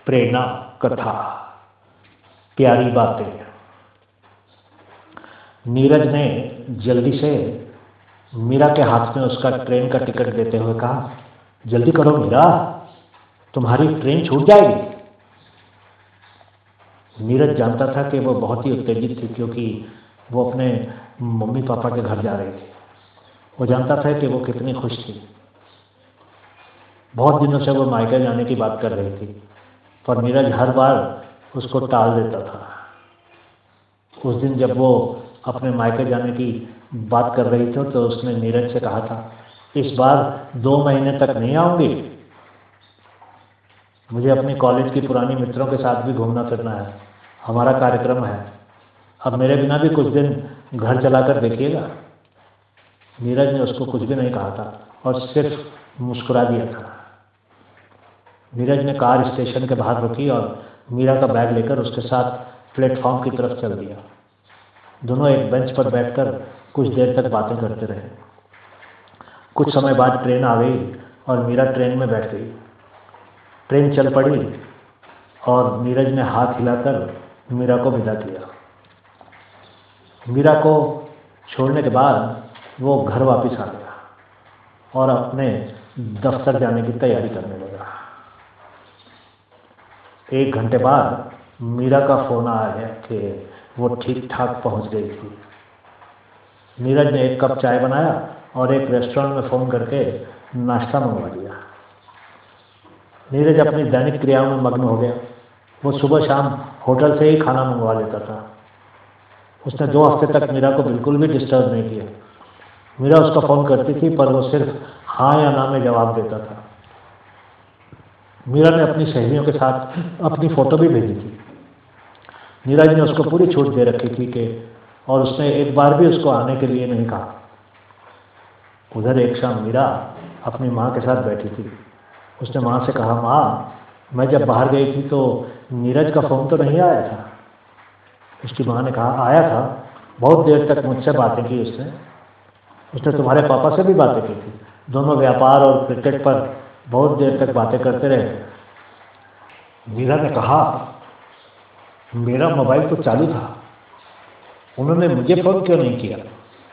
प्रेरणा कथा, प्यारी बातें। नीरज ने जल्दी से मीरा के हाथ में उसका ट्रेन का टिकट देते हुए कहा, जल्दी करो मीरा, तुम्हारी ट्रेन छूट जाएगी। नीरज जानता था कि वो बहुत ही उत्तेजित थी, क्योंकि वो अपने मम्मी पापा के घर जा रही थी। वो जानता था कि वो कितनी खुश थी। बहुत दिनों से वो मायके जाने की बात कर रही थी, पर नीरज हर बार उसको टाल देता था। उस दिन जब वो अपने मायके जाने की बात कर रही थी तो उसने नीरज से कहा था, इस बार 2 महीने तक नहीं आऊंगी, मुझे अपनी कॉलेज की पुरानी मित्रों के साथ भी घूमना फिरना है, हमारा कार्यक्रम है, अब मेरे बिना भी कुछ दिन घर चलाकर देखिएगा। नीरज ने उसको कुछ भी नहीं कहा था और सिर्फ मुस्कुरा दिया था। नीरज ने कार स्टेशन के बाहर रुकी और मीरा का बैग लेकर उसके साथ प्लेटफॉर्म की तरफ चल दिया। दोनों एक बेंच पर बैठकर कुछ देर तक बातें करते रहे। कुछ समय बाद ट्रेन आ गई और मीरा ट्रेन में बैठ गई। ट्रेन चल पड़ी और नीरज ने हाथ हिलाकर मीरा को विदा किया। मीरा को छोड़ने के बाद वो घर वापस आ गया और अपने दफ्तर जाने की तैयारी करने लगा। 1 घंटे बाद मीरा का फोन आया कि वो ठीक ठाक पहुंच गई थी। नीरज ने 1 कप चाय बनाया और एक रेस्टोरेंट में फ़ोन करके नाश्ता मंगवा लिया। नीरज अपनी दैनिक क्रियाओं में मग्न हो गया। वो सुबह शाम होटल से ही खाना मंगवा लेता था। उसने 2 हफ्ते तक मीरा को बिल्कुल भी डिस्टर्ब नहीं किया। मीरा उसका फ़ोन करती थी पर वो सिर्फ हाँ या ना में जवाब देता था। मीरा ने अपनी सहेलियों के साथ अपनी फ़ोटो भी भेजी थी। नीरज ने उसको पूरी छूट दे रखी थी कि और उसने एक बार भी उसको आने के लिए नहीं कहा। उधर एक शाम मीरा अपनी माँ के साथ बैठी थी। उसने माँ से कहा, माँ, मैं जब बाहर गई थी तो नीरज का फ़ोन तो नहीं आया था। उसकी माँ ने कहा, आया था, बहुत देर तक मुझसे बातें की उसने तुम्हारे पापा से भी बातें की थी। दोनों व्यापार और क्रिकेट पर बहुत देर तक बातें करते रहे। मीरा ने कहा, मेरा मोबाइल तो चालू था, उन्होंने मुझे फ़ोन क्यों नहीं किया?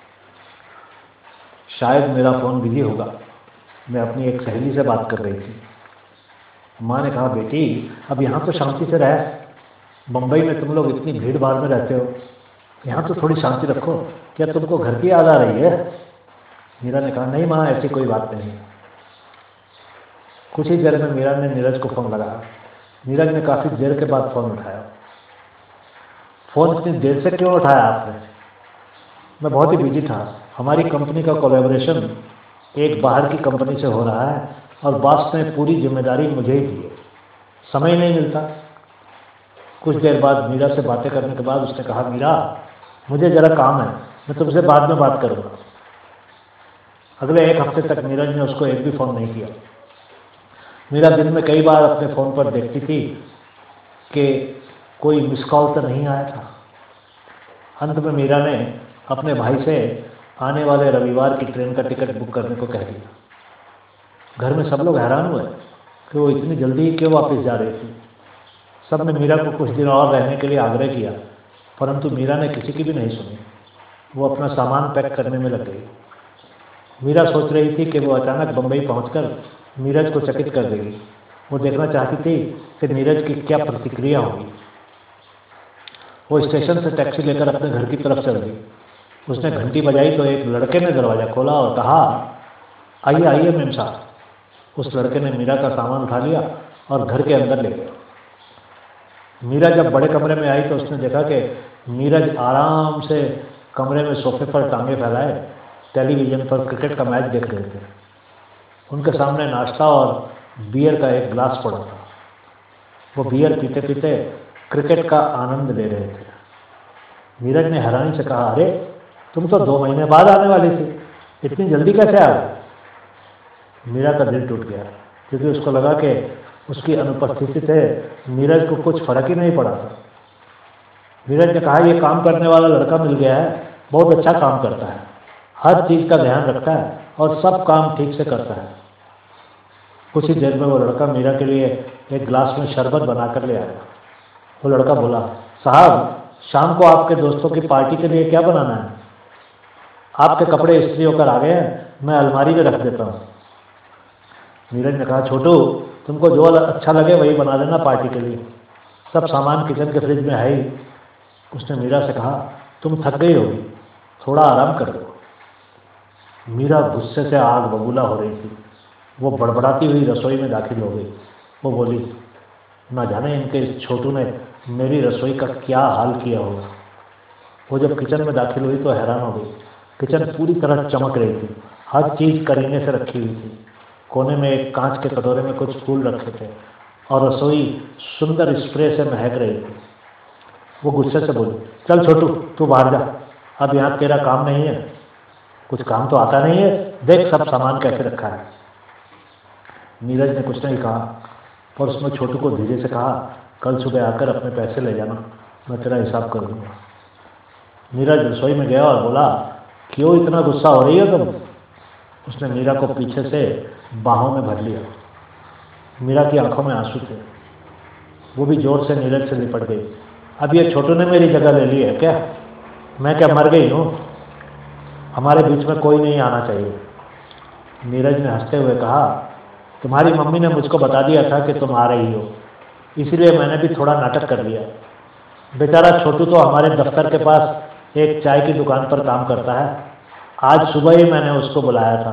शायद मेरा फ़ोन बिजी होगा, मैं अपनी एक सहेली से बात कर रही थी। माँ ने कहा, बेटी, अब यहाँ तो शांति से रह, मुंबई में तुम लोग इतनी भीड़ भाड़ में रहते हो, यहाँ तो थोड़ी शांति रखो, क्या तुमको घर की याद आ रही है? मीरा ने कहा, नहीं माँ, ऐसी कोई बात नहीं। कुछ ही देर में मीरा ने नीरज को फ़ोन लगाया। नीरज ने काफ़ी देर के बाद फ़ोन उठाया। फ़ोन इतनी देर से क्यों उठाया आपने? मैं बहुत ही बिजी था, हमारी कंपनी का कोलैबोरेशन एक बाहर की कंपनी से हो रहा है और बॉस ने पूरी जिम्मेदारी मुझे ही दी है, समय नहीं मिलता। कुछ देर बाद मीरा से बातें करने के बाद उसने कहा, मीरा, मुझे ज़रा काम है, मैं तुमसे बाद में बात करूँगा। अगले 1 हफ्ते तक नीरज ने उसको एक भी फ़ोन नहीं किया। मीरा दिन में कई बार अपने फ़ोन पर देखती थी कि कोई मिस कॉल तो नहीं आया था। अंत में मीरा ने अपने भाई से आने वाले रविवार की ट्रेन का टिकट बुक करने को कह दिया। घर में सब लोग हैरान हुए कि वो इतनी जल्दी क्यों वापस जा रही थी। सब ने मीरा को कुछ दिन और रहने के लिए आग्रह किया, परंतु मीरा ने किसी की भी नहीं सुनी। वो अपना सामान पैक करने में लग गई। मीरा सोच रही थी कि वो अचानक बम्बई पहुंचकर नीरज को चकित कर देगी। वो देखना चाहती थी कि नीरज की क्या प्रतिक्रिया होगी। वो स्टेशन से टैक्सी लेकर अपने घर की तरफ चल गई। उसने घंटी बजाई तो एक लड़के ने दरवाज़ा खोला और कहा, आइए आइए मेम साहब। उस लड़के ने मीरा का सामान उठा लिया और घर के अंदर ले गया। मीरा जब बड़े कमरे में आई तो उसने देखा कि नीरज आराम से कमरे में सोफे पर टांगे फैलाए टेलीविज़न पर क्रिकेट का मैच देख रहे थे। उनके सामने नाश्ता और बियर का एक गिलास पड़ा था। वो बियर पीते पीते क्रिकेट का आनंद ले रहे थे। नीरज ने हैरानी से कहा, अरे, तुम तो 2 महीने बाद आने वाली थी, इतनी जल्दी कैसे आ गई? मीरा का दिल टूट गया, क्योंकि उसको लगा कि उसकी अनुपस्थिति से नीरज को कुछ फर्क ही नहीं पड़ा था। नीरज ने कहा, ये काम करने वाला लड़का मिल गया है, बहुत अच्छा काम करता है, हर चीज़ का ध्यान रखता है और सब काम ठीक से करता है। कुछ ही देर में वो लड़का मीरा के लिए एक ग्लास में शरबत बना कर ले आया। वो लड़का बोला, साहब शाम को आपके दोस्तों की पार्टी के लिए क्या बनाना है? आपके कपड़े इस्त्री होकर आ गए हैं, मैं अलमारी में रख देता हूँ। नीरज ने कहा, छोटू तुमको जो अच्छा लगे वही बना देना पार्टी के लिए, सब सामान किचन के फ्रिज में है ही। उसने मीरा से कहा, तुम थक गई होगी, थोड़ा आराम कर दो। मीरा गुस्से से आग बबूला हो रही थी। वो बड़बड़ाती हुई रसोई में दाखिल हो गई। वो बोली, ना जाने इनके इस छोटू ने मेरी रसोई का क्या हाल किया होगा। वो जब किचन में दाखिल हुई तो हैरान हो गई। किचन पूरी तरह चमक रही थी, हर चीज़ करीने से रखी हुई थी। कोने में एक कांच के कटोरे में कुछ फूल रखे थे और रसोई सुंदर स्प्रे से महक रही थी। वो गुस्से से बोली, चल छोटू तू बाहर जा, अब यहाँ तेरा काम नहीं है। कुछ काम तो आता नहीं है, देख सब सामान कैसे रखा है। नीरज ने कुछ नहीं कहा, पर उसने छोटू को धीरे से कहा, कल सुबह आकर अपने पैसे ले जाना, मैं तेरा हिसाब कर दूंगा। नीरज रसोई में गया और बोला, क्यों इतना गुस्सा हो रही हो तुम? उसने मीरा को पीछे से बाहों में भर लिया। मीरा की आंखों में आंसू थे। वो भी जोर से नीरज से लिपट गई। अब ये छोटू ने मेरी जगह ले ली है क्या? मैं क्या मर गई हूँ? हमारे बीच में कोई नहीं आना चाहिए। नीरज ने हंसते हुए कहा, तुम्हारी मम्मी ने मुझको बता दिया था कि तुम आ रही हो, इसीलिए मैंने भी थोड़ा नाटक कर लिया। बेचारा छोटू तो हमारे दफ्तर के पास एक चाय की दुकान पर काम करता है। आज सुबह ही मैंने उसको बुलाया था,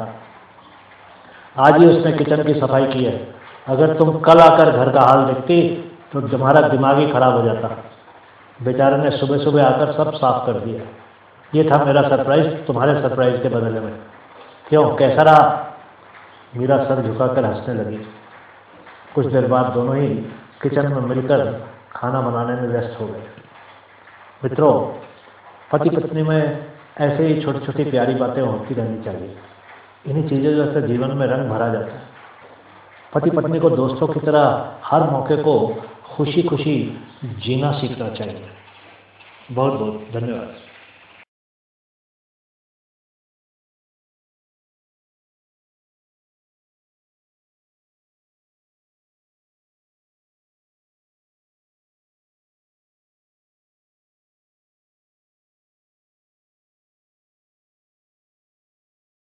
आज ही उसने किचन की सफाई की है। अगर तुम कल आकर घर का हाल देखती तो तुम्हारा दिमाग ही खराब हो जाता। बेचारे ने सुबह सुबह आकर सब साफ कर दिया। ये था मेरा सरप्राइज तुम्हारे सरप्राइज के बदले में। क्यों, कैसा रहा? मीरा सर झुकाकर हंसने लगी। कुछ देर बाद दोनों ही किचन में मिलकर खाना बनाने में व्यस्त हो गए। मित्रों, पति पत्नी में ऐसे ही छोटी छोटी प्यारी बातें होती रहनी चाहिए। इन्हीं चीज़ों से जीवन में रंग भरा जाता है। पति पत्नी को दोस्तों की तरह हर मौके को खुशी खुशी जीना सीखना चाहिए। बहुत बहुत धन्यवाद।